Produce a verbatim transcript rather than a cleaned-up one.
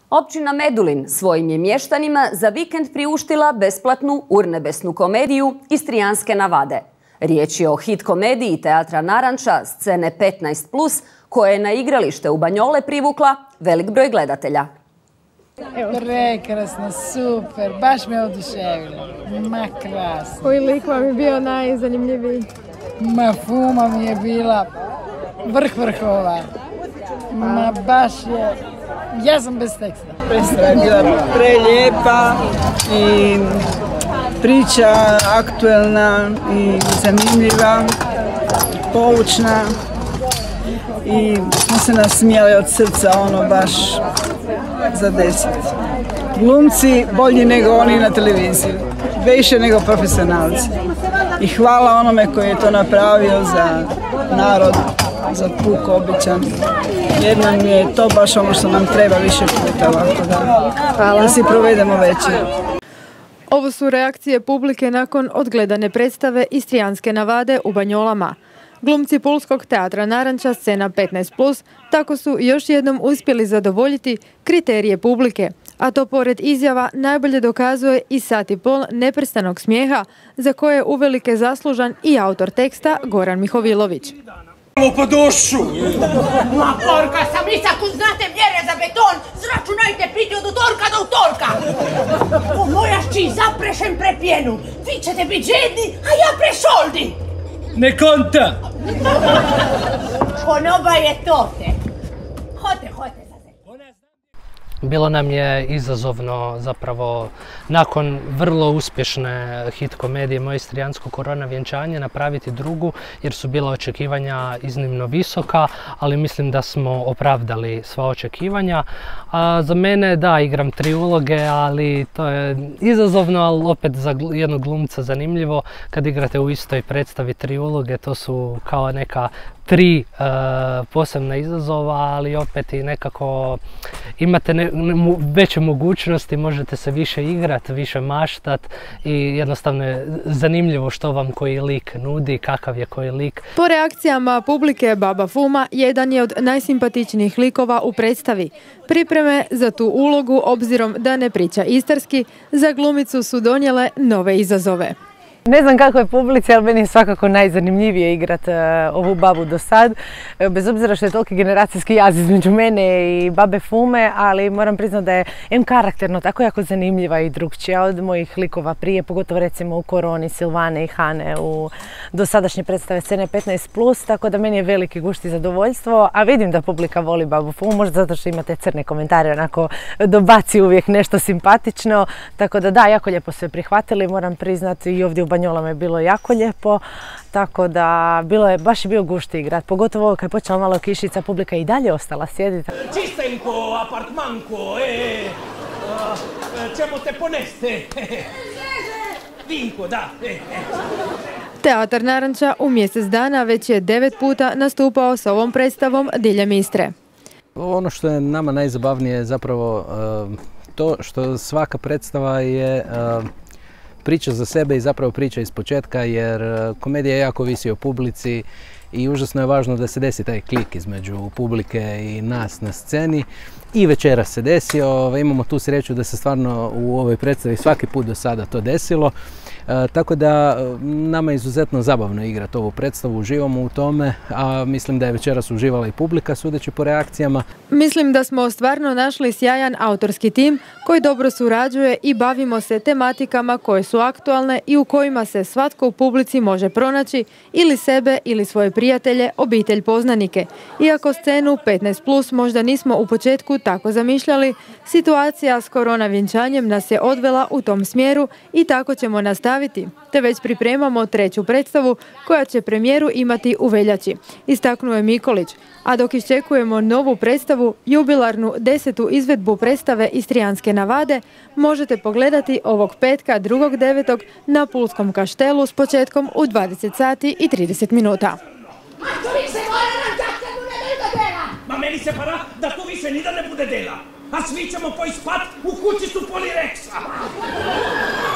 Općina Medulin svojim je mještanima za vikend priuštila besplatnu urnebesnu komediju Istrijanske navade. Riječ je o hit komediji Teatra Naranča scene petnaest plus, koja je na igralište u Banjole privukla velik broj gledatelja. Prekrasno, super, baš me oduševilo. Ma krasno. Koji lik vam je bio najzanimljiviji? Ma Fuma mi je bila vrh vrhova. Ma baš je, ja sam bez teksta. Predstava je bila prelijepa i priča aktuelna i zanimljiva, poučna i smo se nasmijali od srca, ono baš za deset. Glumci bolji nego oni na televiziji, više nego profesionalci. I hvala onome koji je to napravio za narod, za puk običan. Jer nam je to baš ono što nam treba više puta ovako da, da si provedemo večer. Ovo su reakcije publike nakon odgledane predstave Istrijanske navade u Banjolama. Glumci Pulskog teatra Naranča scena petnaest plus tako su još jednom uspjeli zadovoljiti kriterije publike, a to pored izjava najbolje dokazuje i sat i pol neprestanog smijeha za koje je uvelike zaslužan i autor teksta Goran Mihovilović. Po dušu! Ma porka sam, ako znate mjere za beton, zračunajte piti od utorka do utorka! Po mojašći zaprešem pre pjenu, vi ćete biti žedni, a ja pre šoldi! Ne konta! Konoba je tote. Hote, hote. Bilo nam je izazovno zapravo nakon vrlo uspješne hit komedije Moje istrijansko korona vjenčanje napraviti drugu, jer su bila očekivanja iznimno visoka, ali mislim da smo opravdali sva očekivanja. A za mene da, igram tri uloge, ali to je izazovno, ali opet za jednog glumca zanimljivo. Kad igrate u istoj predstavi tri uloge, to su kao neka tri uh, posebna izazova, ali opet i nekako imate ne, ne, veće mogućnosti, možete se više igrati, više maštat i jednostavno je zanimljivo što vam koji lik nudi, kakav je koji lik. Po reakcijama publike Baba Fuma jedan je od najsimpatičnijih likova u predstavi. Pripreme za tu ulogu, obzirom da ne priča istarski, za glumicu su donijele nove izazove. Ne znam kako je publici, ali meni je svakako najzanimljivije igrati uh, ovu babu do sad. Bez obzira što je toliki generacijski jaz između mene i Babe Fume, ali moram priznati da je em karakterno tako jako zanimljiva i drugčija od mojih likova prije, pogotovo recimo u Koroni, Silvane i Hane u dosadašnje predstave scene petnaest plus, tako da meni je veliki gušt i zadovoljstvo, a vidim da publika voli Babu Fumu, možda zato što imate crne komentare, onako dobaci uvijek nešto simpatično, tako da da, jako lijepo sve prihvatili, moram priznati i ovdje u Banjolama je bilo jako lijepo, tako da bilo je, baš je bio gušt igrat, pogotovo kad je počela malo kišica, publika i dalje ostala sjediti. Čistenko, apartmanko, e, a, ćemo te poneste. Vinko, da. E, e. Teatar Naranča u mjesec dana već je devet puta nastupao s ovom predstavom diljem Istre. Ono što je nama najzabavnije je zapravo uh, to što svaka predstava je uh, priča za sebe i zapravo priča iz početka, jer komedija jako visi o publici i užasno je važno da se desi taj klik između publike i nas na sceni. I večeras se desio, imamo tu sreću da se stvarno u ovoj predstavi svaki put do sada to desilo. E, tako da nama je izuzetno zabavno igrati ovu predstavu, uživamo u tome, a mislim da je večeras uživala i publika sudeći po reakcijama. Mislim da smo stvarno našli sjajan autorski tim koji dobro surađuje i bavimo se tematikama koje su aktualne i u kojima se svatko u publici može pronaći ili sebe ili svoje prijatelje, obitelj, poznanike. Iako scenu petnaest plus možda nismo u početku tako zamišljali, situacija s korona vjenčanjem nas je odvela u tom smjeru i tako ćemo nastaviti, te već pripremamo treću predstavu koja će premijeru imati u veljači, istaknuo je Mikolić. A dok iščekujemo novu predstavu, jubilarnu desetu izvedbu predstave Istrijanske navade, možete pogledati ovog petka drugog devetog na Pulskom kaštelu s početkom u dvadeset sati i trideset minuta. Ma meni se para da tu više ni da ne bude dela, a svi ćemo poj spat u kući su Polireksa.